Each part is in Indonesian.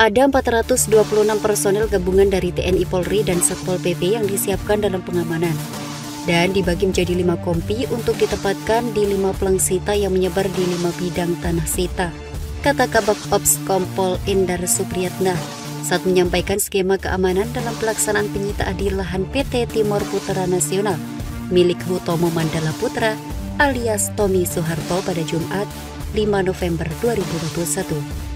Ada 426 personel gabungan dari TNI Polri dan Satpol PP yang disiapkan dalam pengamanan dan dibagi menjadi 5 kompi untuk ditempatkan di 5 pelang sita yang menyebar di 5 bidang tanah sita, kata Kabak Ops Kompol Endar Supriyatna saat menyampaikan skema keamanan dalam pelaksanaan penyitaan di lahan PT Timor Putra Nasional milik Hutomo Mandala Putra alias Tommy Soeharto pada Jumat 5 November 2021.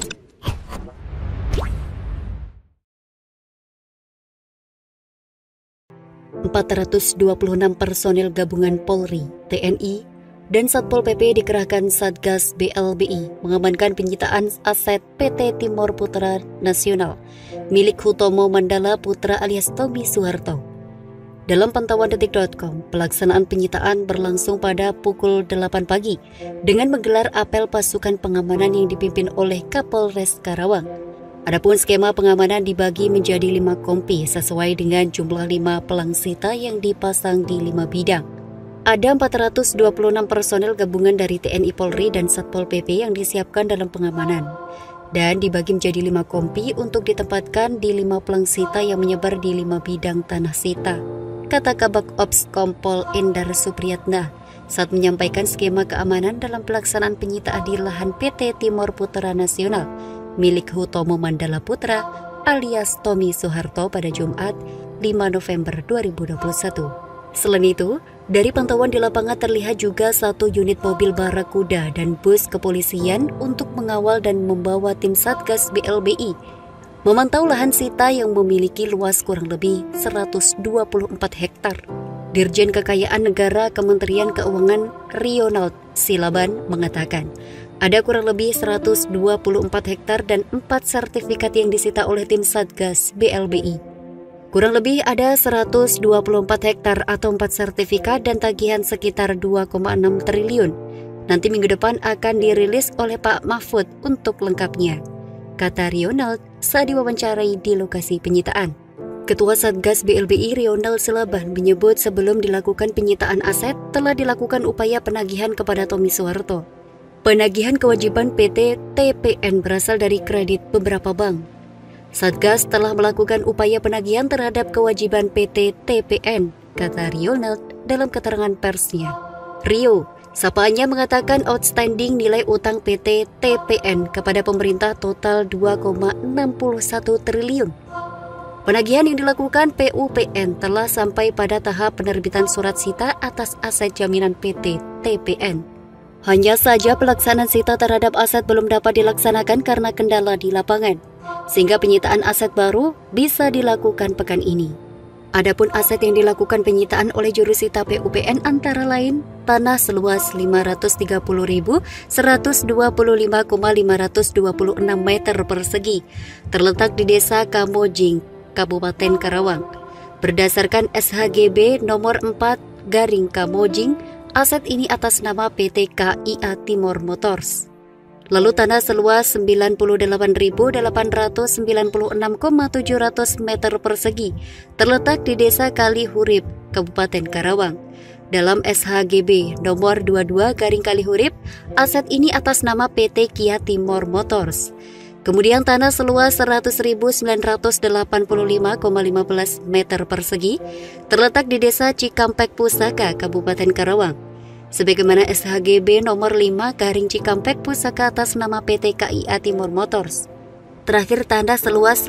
426 personel gabungan Polri, TNI, dan Satpol PP dikerahkan Satgas BLBI mengamankan penyitaan aset PT Timor Putra Nasional milik Hutomo Mandala Putra alias Tommy Soeharto. Dalam pantauan detik.com, pelaksanaan penyitaan berlangsung pada pukul 8 pagi dengan menggelar apel pasukan pengamanan yang dipimpin oleh Kapolres Karawang. Adapun skema pengamanan dibagi menjadi 5 kompi sesuai dengan jumlah 5 pelang sita yang dipasang di 5 bidang. Ada 426 personel gabungan dari TNI Polri dan Satpol PP yang disiapkan dalam pengamanan dan dibagi menjadi 5 kompi untuk ditempatkan di 5 pelang sita yang menyebar di 5 bidang tanah sita, kata Kabak Ops Kompol Endar Supriyatna saat menyampaikan skema keamanan dalam pelaksanaan penyitaan di lahan PT Timor Putra Nasional milik Hutomo Mandala Putra alias Tommy Soeharto pada Jumat 5 November 2021. Selain itu, dari pantauan di lapangan terlihat juga 1 unit mobil Barakuda dan bus kepolisian untuk mengawal dan membawa tim Satgas BLBI memantau lahan sita yang memiliki luas kurang lebih 124 hektar. Dirjen Kekayaan Negara Kementerian Keuangan Rionald Silaban mengatakan, ada kurang lebih 124 hektar dan 4 sertifikat yang disita oleh tim Satgas BLBI. Kurang lebih ada 124 hektar atau 4 sertifikat dan tagihan sekitar 2,6 triliun. Nanti minggu depan akan dirilis oleh Pak Mahfud untuk lengkapnya, kata Rionald saat diwawancarai di lokasi penyitaan. Ketua Satgas BLBI Rionald Silaban menyebut sebelum dilakukan penyitaan aset telah dilakukan upaya penagihan kepada Tommy Soeharto. Penagihan kewajiban PT TPN berasal dari kredit beberapa bank. Satgas telah melakukan upaya penagihan terhadap kewajiban PT TPN, kata Rionald dalam keterangan persnya. Rio, sapaannya mengatakan outstanding nilai utang PT TPN kepada pemerintah total 2,61 triliun. Penagihan yang dilakukan PUPN telah sampai pada tahap penerbitan surat sita atas aset jaminan PT TPN. Hanya saja pelaksanaan sita terhadap aset belum dapat dilaksanakan karena kendala di lapangan, sehingga penyitaan aset baru bisa dilakukan pekan ini. Adapun aset yang dilakukan penyitaan oleh jurusita PUPN antara lain tanah seluas 530.125,526 meter persegi terletak di Desa Kamojing, Kabupaten Karawang. Berdasarkan SHGB nomor 4/Kamojing, aset ini atas nama PT KIA Timor Motors. Lalu tanah seluas 98.896,700 meter persegi terletak di Desa Kalihurip, Kabupaten Karawang. Dalam SHGB nomor 22/Kalihurip, aset ini atas nama PT KIA Timor Motors. Kemudian tanah seluas 100.985,15 meter persegi terletak di Desa Cikampek Pusaka, Kabupaten Karawang. Sebagaimana SHGB nomor 5/Cikampek Pusaka atas nama PT KIA Timor Motors. Terakhir tanah seluas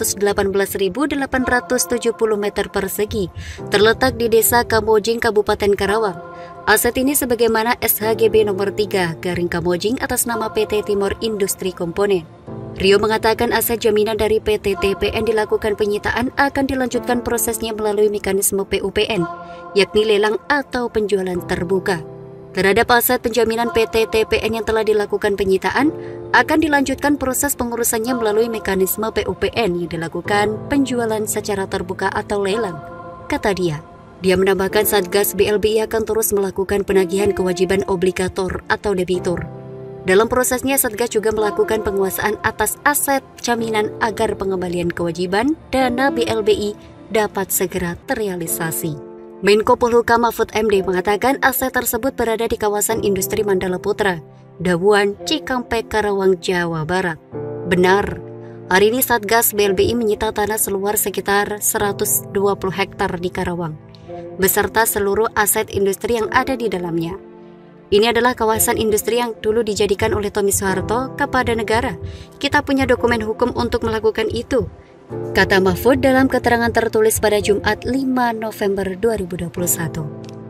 518.870 meter persegi terletak di Desa Kamojing, Kabupaten Karawang. Aset ini sebagaimana SHGB nomor 3/Kamojing atas nama PT Timor Industri Komponen. Rio mengatakan aset jaminan dari PT TPN dilakukan penyitaan akan dilanjutkan prosesnya melalui mekanisme PUPN, yakni lelang atau penjualan terbuka. Terhadap aset penjaminan PT TPN yang telah dilakukan penyitaan, akan dilanjutkan proses pengurusannya melalui mekanisme PUPN yang dilakukan penjualan secara terbuka atau lelang, kata dia. Dia menambahkan Satgas BLBI akan terus melakukan penagihan kewajiban obligator atau debitur. Dalam prosesnya, Satgas juga melakukan penguasaan atas aset jaminan agar pengembalian kewajiban dana BLBI dapat segera terrealisasi. Menko Polhukam Mahfud MD mengatakan aset tersebut berada di kawasan industri Mandala Putra, Dawuan, Cikampek, Karawang, Jawa Barat. Benar, Hari ini Satgas BLBI menyita tanah seluas sekitar 120 hektar di Karawang, beserta seluruh aset industri yang ada di dalamnya. Ini adalah kawasan industri yang dulu dijadikan oleh Tommy Soeharto kepada negara. Kita punya dokumen hukum untuk melakukan itu, kata Mahfud dalam keterangan tertulis pada Jumat 5 November 2021.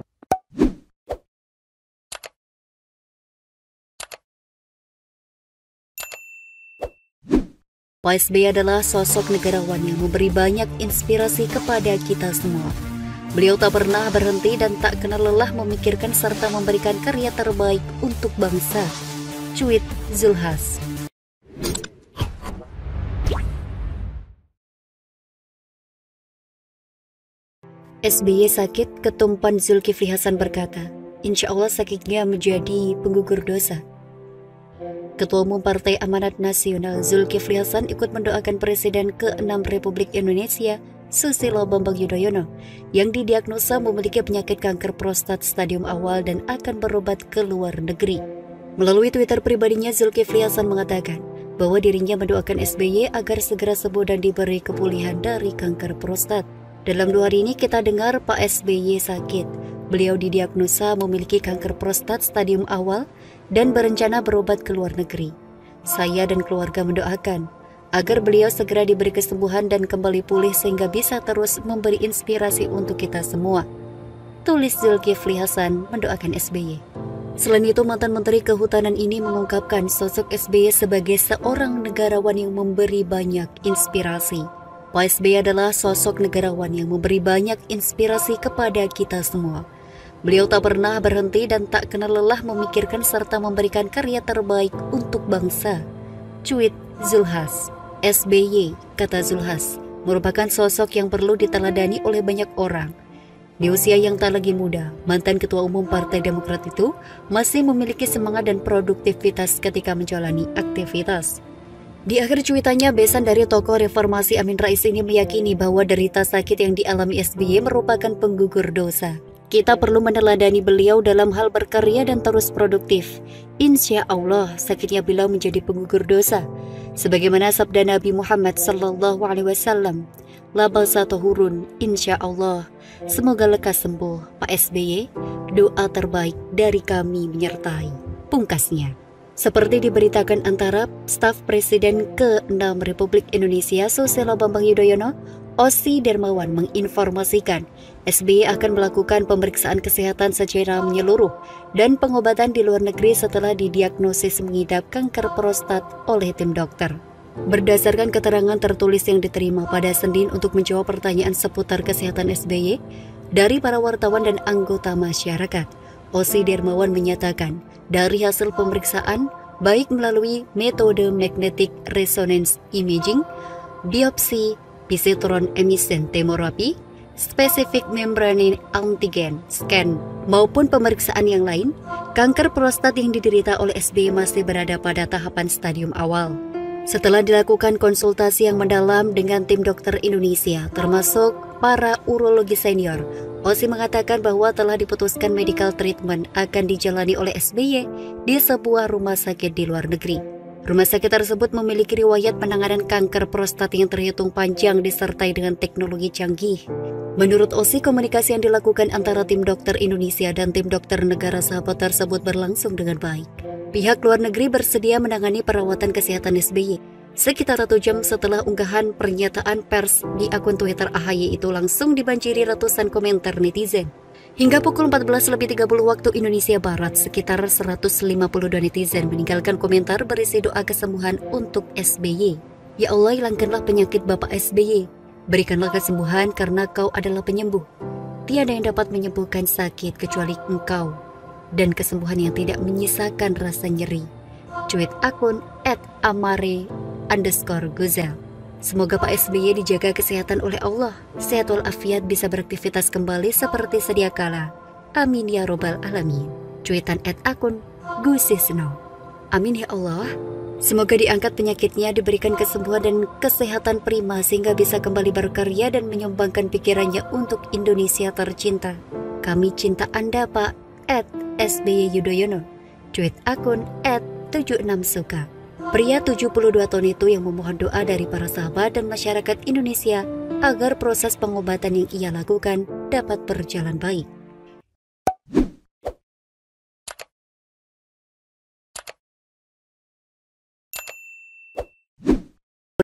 Pak SBY adalah sosok negarawan yang memberi banyak inspirasi kepada kita semua. Beliau tak pernah berhenti dan tak kenal lelah memikirkan serta memberikan karya terbaik untuk bangsa. Cuit Zulhas. SBY sakit, Ketumpan Zulkifli Hasan berkata, insya Allah sakitnya menjadi penggugur dosa. Ketua Umum Partai Amanat Nasional Zulkifli Hasan ikut mendoakan Presiden ke-6 Republik Indonesia, Susilo Bambang Yudhoyono, yang didiagnosa memiliki penyakit kanker prostat stadium awal dan akan berobat ke luar negeri. Melalui Twitter pribadinya, Zulkifli Hasan mengatakan bahwa dirinya mendoakan SBY agar segera sembuh dan diberi kepulihan dari kanker prostat. Dalam 2 hari ini kita dengar Pak SBY sakit. Beliau didiagnosa memiliki kanker prostat stadium awal dan berencana berobat ke luar negeri. Saya dan keluarga mendoakan agar beliau segera diberi kesembuhan dan kembali pulih sehingga bisa terus memberi inspirasi untuk kita semua, tulis Zulkifli Hasan mendoakan SBY. Selain itu, mantan Menteri Kehutanan ini mengungkapkan sosok SBY sebagai seorang negarawan yang memberi banyak inspirasi. Pak SBY adalah sosok negarawan yang memberi banyak inspirasi kepada kita semua. Beliau tak pernah berhenti dan tak kenal lelah memikirkan serta memberikan karya terbaik untuk bangsa. Cuit Zulhas. SBY, kata Zulhas, merupakan sosok yang perlu diteladani oleh banyak orang. Di usia yang tak lagi muda, mantan Ketua Umum Partai Demokrat itu masih memiliki semangat dan produktivitas ketika menjalani aktivitas. Di akhir cuitannya, besan dari tokoh reformasi Amin Rais ini meyakini bahwa derita sakit yang dialami SBY merupakan penggugur dosa. Kita perlu meneladani beliau dalam hal berkarya dan terus produktif. Insya Allah sakitnya beliau menjadi penggugur dosa. Sebagaimana sabda Nabi Muhammad SAW, la ba'sa tahurun, insya Allah. Semoga lekas sembuh Pak SBY. Doa terbaik dari kami menyertai, pungkasnya. Seperti diberitakan antara staf Presiden ke-6 Republik Indonesia Susilo Bambang Yudhoyono, Osi Dermawan menginformasikan SBY akan melakukan pemeriksaan kesehatan secara menyeluruh dan pengobatan di luar negeri setelah didiagnosis mengidap kanker prostat oleh tim dokter. Berdasarkan keterangan tertulis yang diterima pada Senin untuk menjawab pertanyaan seputar kesehatan SBY dari para wartawan dan anggota masyarakat, Osi Dermawan menyatakan dari hasil pemeriksaan baik melalui metode magnetic resonance imaging, biopsi, positron emission tomography, spesifik membrane antigen scan, maupun pemeriksaan yang lain, kanker prostat yang diderita oleh SBY masih berada pada tahapan stadium awal. Setelah dilakukan konsultasi yang mendalam dengan tim dokter Indonesia, termasuk para urologi senior, Osi mengatakan bahwa telah diputuskan medical treatment akan dijalani oleh SBY di sebuah rumah sakit di luar negeri. Rumah sakit tersebut memiliki riwayat penanganan kanker prostat yang terhitung panjang disertai dengan teknologi canggih. Menurut Osi, komunikasi yang dilakukan antara tim dokter Indonesia dan tim dokter negara sahabat tersebut berlangsung dengan baik. Pihak luar negeri bersedia menangani perawatan kesehatan SBY. Sekitar 1 jam setelah unggahan pernyataan pers di akun Twitter AHY itu langsung dibanjiri ratusan komentar netizen. Hingga pukul 14.30 waktu Indonesia Barat, sekitar 152 netizen meninggalkan komentar berisi doa kesembuhan untuk SBY. Ya Allah, hilangkanlah penyakit Bapak SBY. Berikanlah kesembuhan karena Kau adalah penyembuh. Tiada yang dapat menyembuhkan sakit kecuali Engkau. Dan kesembuhan yang tidak menyisakan rasa nyeri. Cuit akun @amare_Guzel. Semoga Pak SBY dijaga kesehatan oleh Allah, sehat walafiat bisa beraktivitas kembali seperti sedia kala. Amin ya robbal alamin. Cuitan akun Gusisno. Amin ya Allah. Semoga diangkat penyakitnya, diberikan kesembuhan dan kesehatan prima sehingga bisa kembali berkarya dan menyumbangkan pikirannya untuk Indonesia tercinta. Kami cinta Anda Pak. @SBY Yudhoyono. Cuit akun @76suka. Pria 72 tahun itu yang memohon doa dari para sahabat dan masyarakat Indonesia agar proses pengobatan yang ia lakukan dapat berjalan baik.